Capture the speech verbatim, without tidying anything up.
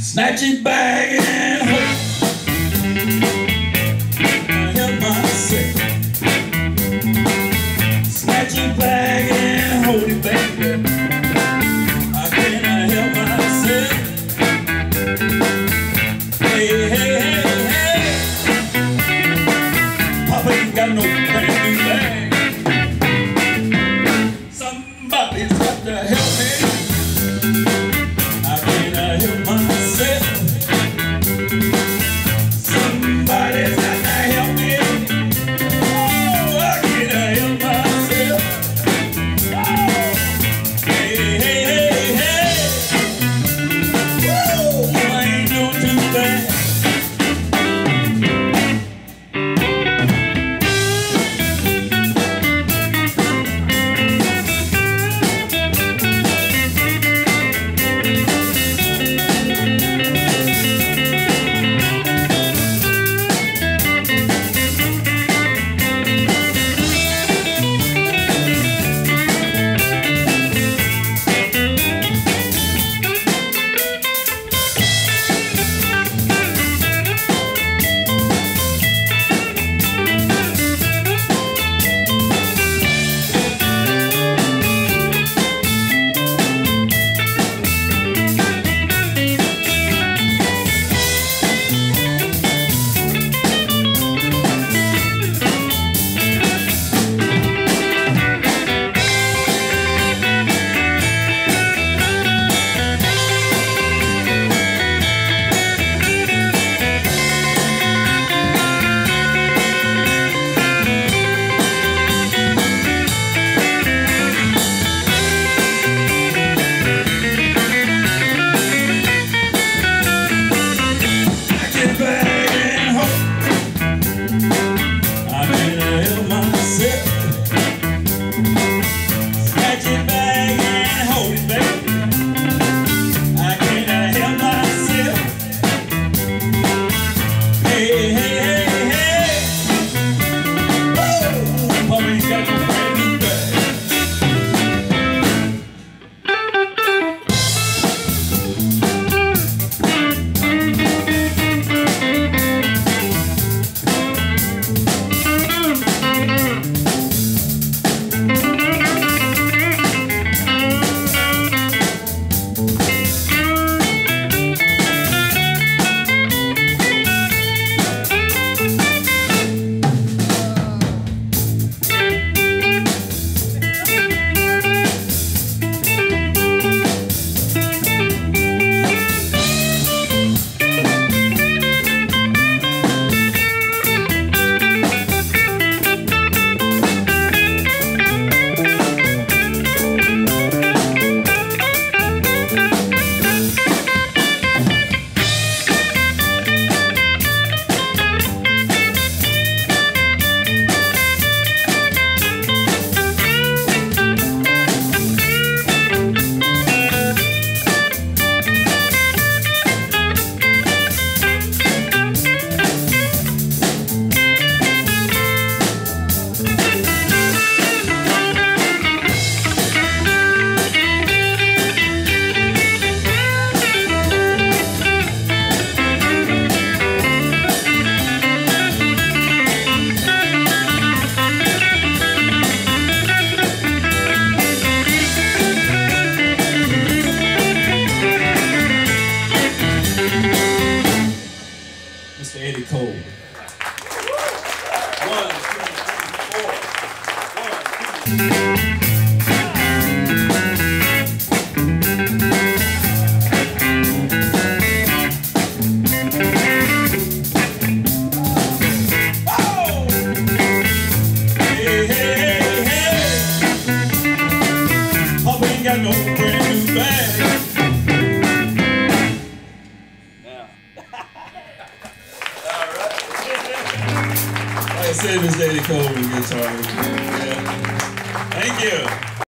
Snatch it back and hold. I help myself. Snatch it back and hold it, baby. I cannot help myself. Hey, hey, hey, hey. Papa ain't got no brand new bag. Somebody's got to help me. I cannot help myself. Somebody's got to help me. Oh, I cannot help myself. Oh, hey, hey, hey, hey. Woo, I ain't doing too bad. Mister Kold. One, two, four. One, two. Got no brand new bag. Now. All right. Like I said, Mister Kold was guitar. Yeah. Thank you.